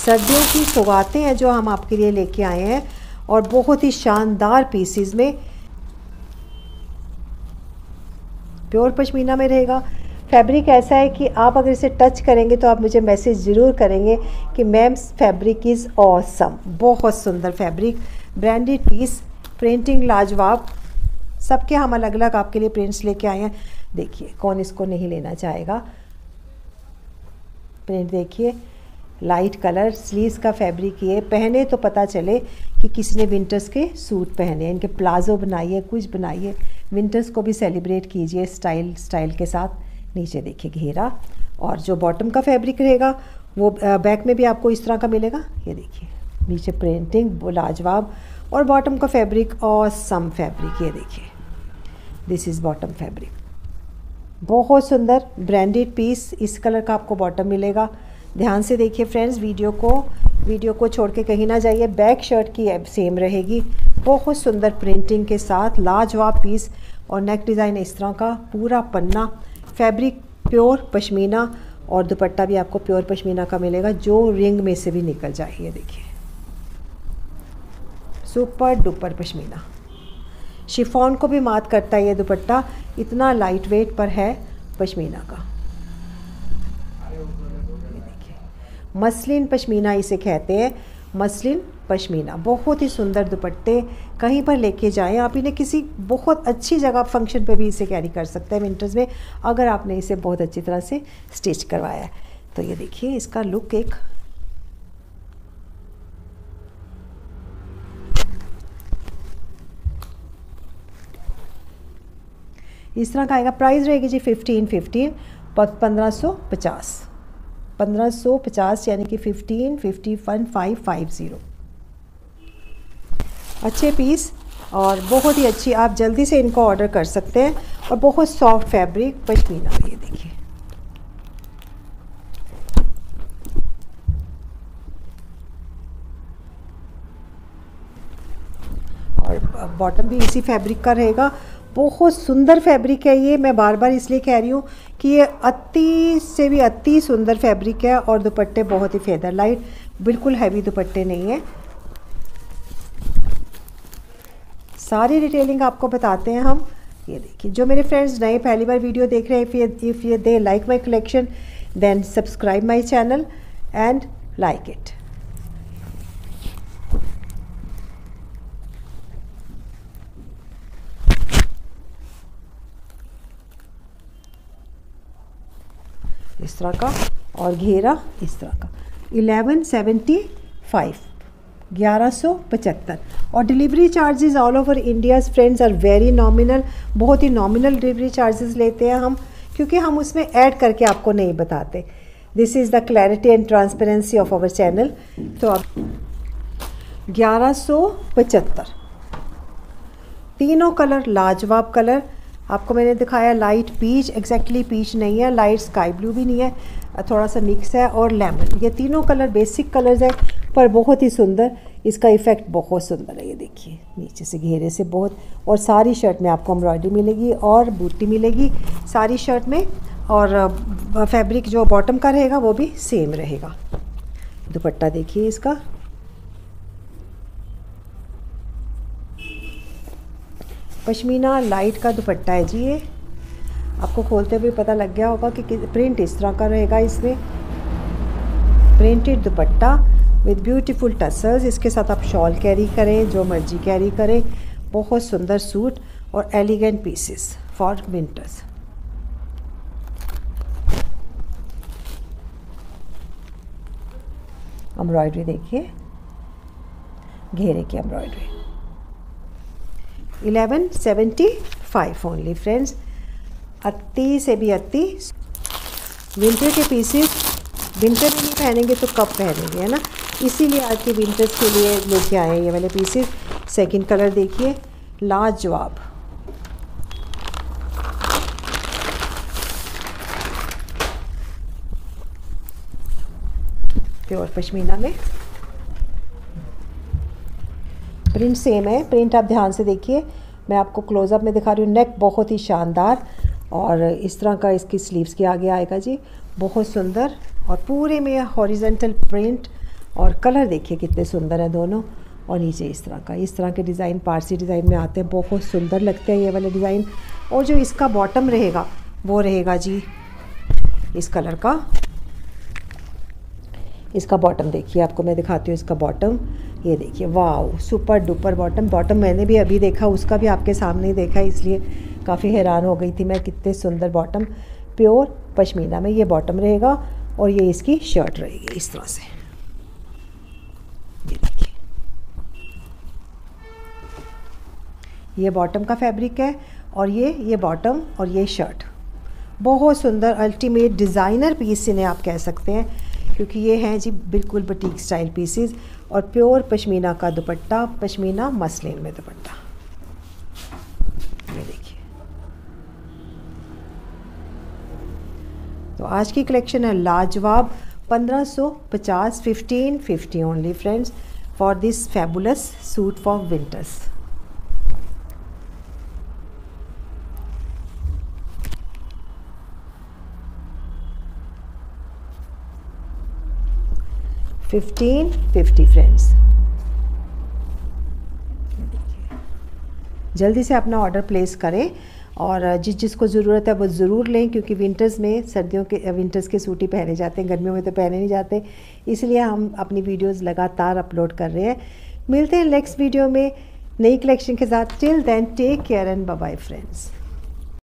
सर्दियों की सौगातें हैं जो हम आपके लिए लेके आए हैं, और बहुत ही शानदार पीसीज में प्योर पश्मीना में रहेगा। फैब्रिक ऐसा है कि आप अगर इसे टच करेंगे तो आप मुझे मैसेज ज़रूर करेंगे कि मैम फैब्रिक इज़ ऑसम। बहुत सुंदर फैब्रिक, ब्रांडेड पीस, प्रिंटिंग लाजवाब। सबके हम अलग अलग आपके लिए प्रिंट्स लेके आए हैं। देखिए कौन इसको नहीं लेना चाहेगा। प्रिंट देखिए, लाइट कलर, स्लीव्स का फैब्रिक, ये पहने तो पता चले कि किसी ने विंटर्स के सूट पहने, इनके प्लाजो बनाइए, कुछ बनाइए, विंटर्स को भी सेलिब्रेट कीजिए स्टाइल के साथ। नीचे देखिए घेरा, और जो बॉटम का फैब्रिक रहेगा वो बैक में भी आपको इस तरह का मिलेगा। ये देखिए नीचे प्रिंटिंग लाजवाब, और बॉटम का फैब्रिक ऑसम फैब्रिक। ये देखिए दिस इज़ बॉटम फैब्रिक, बहुत सुंदर ब्रांडेड पीस। इस कलर का आपको बॉटम मिलेगा। ध्यान से देखिए फ्रेंड्स, वीडियो को छोड़ के कहीं ना जाइए। बैक शर्ट की सेम रहेगी, बहुत सुंदर प्रिंटिंग के साथ लाजवाब पीस, और नेक डिज़ाइन इस तरह का, पूरा पन्ना, फैब्रिक प्योर पश्मीना, और दुपट्टा भी आपको प्योर पश्मीना का मिलेगा जो रिंग में से भी निकल जाए। ये देखिए सुपर डुपर पश्मीना, शिफॉन को भी मात करता है ये दुपट्टा, इतना लाइट वेट पर है पश्मीना का। ये देखिए मसलिन पश्मीना इसे कहते हैं, मसलिन पश्मीना। बहुत ही सुंदर दुपट्टे, कहीं पर लेके जाएं आप इन्हें, किसी बहुत अच्छी जगह फंक्शन पे भी इसे कैरी कर सकते हैं विंटर्स में, अगर आपने इसे बहुत अच्छी तरह से स्टिच करवाया है तो। ये देखिए इसका लुक एक इस तरह का आएगा। प्राइस रहेगी जी 1550, 1550 यानी कि 1551,550। अच्छे पीस और बहुत ही अच्छी, आप जल्दी से इनको ऑर्डर कर सकते हैं, और बहुत सॉफ्ट फैब्रिक पश्मीना। ये देखिए और बॉटम भी इसी फैब्रिक का रहेगा। बहुत सुंदर फैब्रिक है ये, मैं बार बार इसलिए कह रही हूँ कि ये अति से भी अति सुंदर फैब्रिक है, और दुपट्टे बहुत ही फेदर लाइट, बिल्कुल हैवी दुपट्टे नहीं है। सारी डिटेलिंग आपको बताते हैं हम। ये देखिए जो मेरे फ्रेंड्स नए पहली बार वीडियो देख रहे हैं, इफ़ ये they like my collection then subscribe my channel and like it. इस तरह का, और घेरा इस तरह का। 1175, 1175, और delivery charges all over India friends are very nominal. बहुत ही नॉमिनल डिलीवरी चार्जेस लेते हैं हम, क्योंकि हम उसमें ऐड करके आपको नहीं बताते। This is the clarity and transparency of our channel. तो अब 1175, तीनों कलर लाजवाब कलर आपको मैंने दिखाया। लाइट पीच, एग्जैक्टली पीच नहीं है, लाइट स्काई ब्लू भी नहीं है, थोड़ा सा मिक्स है, और लेमन। ये तीनों कलर बेसिक कलर्स हैं, पर बहुत ही सुंदर, इसका इफ़ेक्ट बहुत सुंदर है। ये देखिए नीचे से घेरे से बहुत, और सारी शर्ट में आपको एम्ब्रॉयडरी मिलेगी और बूटी मिलेगी सारी शर्ट में, और फैब्रिक जो बॉटम का रहेगा वो भी सेम रहेगा। दुपट्टा देखिए इसका, पश्मीना लाइट का दुपट्टा है जी। ये आपको खोलते हुए पता लग गया होगा कि प्रिंट इस तरह का रहेगा। इसमें printed dupatta with beautiful tassels. इसके साथ आप शॉल कैरी करें, जो मर्जी कैरी करें। बहुत सुंदर सूट और elegant pieces for winters. Embroidery देखिए, घेरे की एम्ब्रॉयडरी। 1175 only friends. अति से भी अति विंटर के पीसेस, विंटर में नहीं पहनेंगे तो कब पहनेंगे, है ना। इसीलिए आज के विंटर्स के लिए लेके आए हैं ये वाले पीसेस। सेकंड कलर देखिए, लाजवाब। प्योर पश्मीना में प्रिंट सेम है। प्रिंट आप ध्यान से देखिए, मैं आपको क्लोजअप में दिखा रही हूँ। नेक बहुत ही शानदार, और इस तरह का इसकी स्लीव्स के आगे आएगा जी, बहुत सुंदर। और पूरे में हॉरिजेंटल प्रिंट और कलर देखिए कितने सुंदर हैं दोनों। और नीचे इस तरह के डिज़ाइन पारसी डिज़ाइन में आते हैं, बहुत सुंदर लगते हैं ये वाले डिज़ाइन। और जो इसका बॉटम रहेगा वो रहेगा जी इस कलर का। इसका बॉटम देखिए, आपको मैं दिखाती हूँ इसका बॉटम। ये देखिए, वाह सुपर डुपर बॉटम मैंने भी अभी देखा, उसका भी आपके सामने ही देखा, इसलिए काफ़ी हैरान हो गई थी मैं, कितने सुंदर बॉटम। प्योर पश्मीना में ये बॉटम रहेगा और ये इसकी शर्ट रहेगी इस तरह से। ये देखिए, ये बॉटम का फैब्रिक है और ये बॉटम और ये शर्ट। बहुत सुंदर अल्टीमेट डिज़ाइनर पीस इन्हें आप कह सकते हैं, क्योंकि ये हैं जी बिल्कुल बुटीक स्टाइल पीसेस। और प्योर पश्मीना का दुपट्टा, पश्मीना मसलिन में दुपट्टा। ये देखिए, तो आज की कलेक्शन है लाजवाब। 1550, 1550 only friends for this fabulous suit for winters. $1550 friends. जल्दी से अपना ऑर्डर प्लेस करें और जिसको ज़रूरत है वो ज़रूर लें, क्योंकि विंटर्स में विंटर्स के सूट ही पहने जाते हैं, गर्मियों में तो पहने नहीं जाते। इसलिए हम अपनी वीडियोस लगातार अपलोड कर रहे हैं। मिलते हैं नेक्स्ट वीडियो में नई कलेक्शन के साथ। Till then take care and bye bye friends.